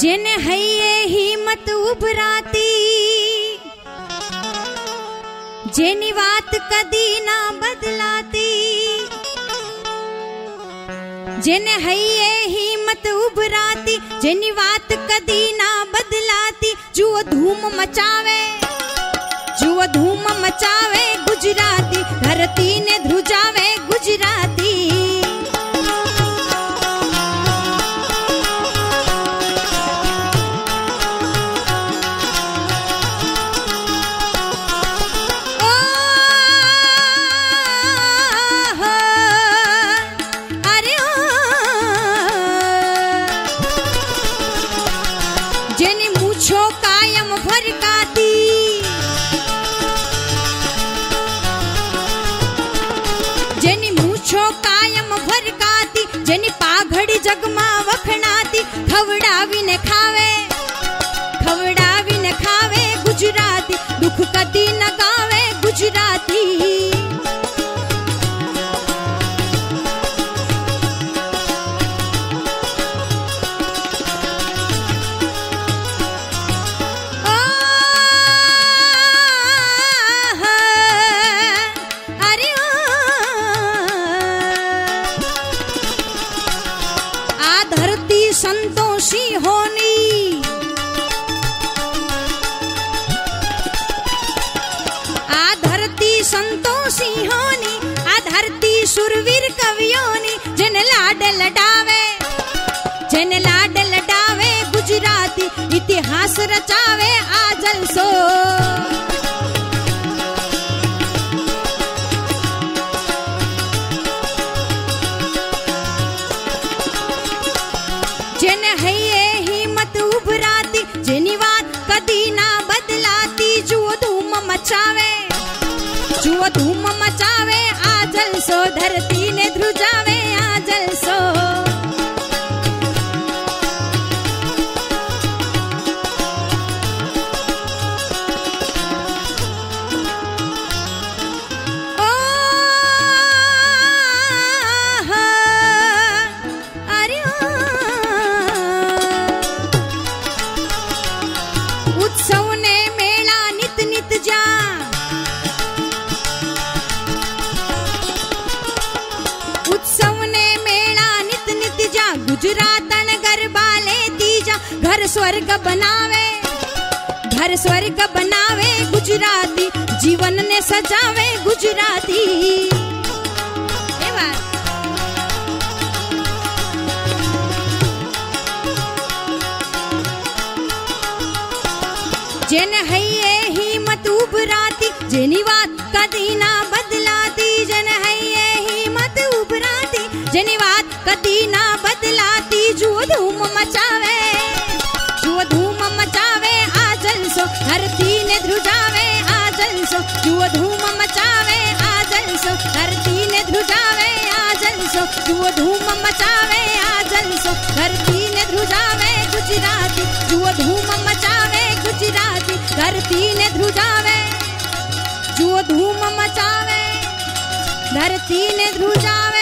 जिन है ये हिम्मत उभराती, जेनी बात कदी ना बदलाती। जिन है ये हिम्मत उभराती, जेनी बात कदी ना बदलाती। जुओ धूम मचावे, जुओ धूम मचावे गुजराती, धरती ने ध्रुजावे गुजराती। जेनी मूछो कायम फरकाती, जेनी मूछो कायम फरकाती, जेनी पाघड़ी जगमा वखणाती। खवड़ावी ने खावे, खवड़ावी ने खावे गुजराती, दुख कदी न गावे गुजराती। संतोषी होनी, आ धरती संतोषी होनी, आ धरती सुरवीर कवियोनी। जन लाड लडावे, जन लाड लडावे गुजराती, इतिहास रचावे आ जलसो। जिन है ये हिम्मत उभराती, जेनी बात कदी ना बदलाती। जुओ धूम मचावे, जुओ धूम मचावे आ जलसो, धरती ने ध्रुजावे आ जलसो। उत्सव ने मेला नित नित जा, उत्सव ने मेला नित नित जा। गुजरातन गरबा लेती जा, घर स्वर्ग बनावे, घर स्वर्ग बनावे गुजराती, जीवन ने सजावे गुजराती। जिन है ये हिम्मत उभराती, जेनी बात कदी ना बदलाती। जन है ये हिम्मत उभराती, जेनी बात कदी ना बदलाती। जुओ धूम मचावे, जुओ धूम मचावे आ जलसो, धरती ने ध्रुजावे आ जलसो। जुओ धूम मचावे आ जलसो, धरती ने ध्रुजावे आ जलसो। जुओ धूम मचावे आ जलसो, धरती ने ध्रुजावे गुजराती। जुओ धूम मचावे गुजराती, धरती ने ध्रुजावे। जुओ धूम मचावे, धरती ने ध्रुजावे।